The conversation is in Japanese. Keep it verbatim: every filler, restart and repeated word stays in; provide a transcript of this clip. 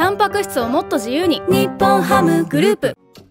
タンパク質をもっと自由に。日本ハムグループ。